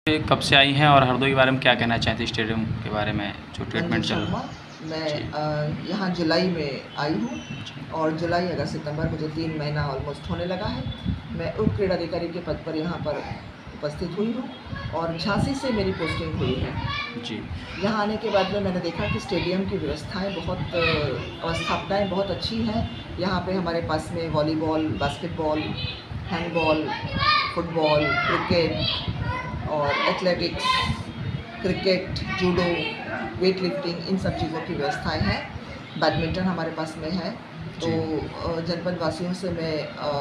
कब से आई हैं और हरदोई के बारे में क्या कहना चाहते हैं, स्टेडियम के बारे में जो ट्रीटमेंट चल रहा है? मैं यहाँ जुलाई में आई हूँ और जुलाई अगस्त सितंबर मुझे 3 महीना ऑलमोस्ट होने लगा है। मैं उप क्रीड़ा अधिकारी के पद पर यहाँ पर उपस्थित हुई हूँ और झांसी से मेरी पोस्टिंग हुई है जी। यहाँ आने के बाद में मैंने देखा कि स्टेडियम की व्यवस्थाएं बहुत अवस्थापनाएँ बहुत अच्छी हैं। यहाँ पे हमारे पास में volleyball, basketball, handball, football, cricket और athletics, cricket, judo, weight lifting, इन सब चीज़ों की व्यवस्थाएं हैं। बैडमिंटन हमारे पास में है। तो जनपद वासियों से मैं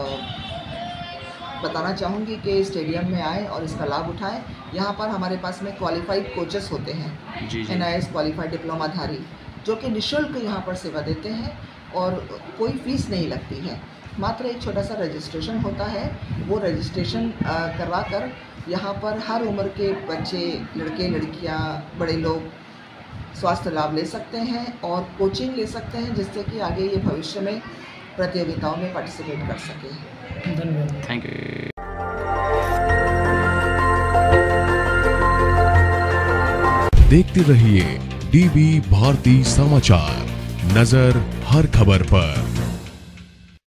बताना चाहूँगी कि स्टेडियम में आएँ और इसका लाभ उठाएं। यहाँ पर हमारे पास में क्वालिफाइड कोचेस होते हैं, NIS क्वालिफाइड डिप्लोमाधारी, जो कि निःशुल्क यहाँ पर सेवा देते हैं और कोई फीस नहीं लगती है। मात्र एक छोटा सा रजिस्ट्रेशन होता है। वो रजिस्ट्रेशन करवा कर यहाँ पर हर उम्र के बच्चे, लड़के लड़कियाँ, बड़े लोग स्वास्थ्य लाभ ले सकते हैं और कोचिंग ले सकते हैं, जिससे कि आगे ये भविष्य में प्रतियोगिताओं में पार्टिसिपेट कर सकें। धन्यवाद। Thank you. देखते रहिए DB भारती समाचार, नजर हर खबर पर।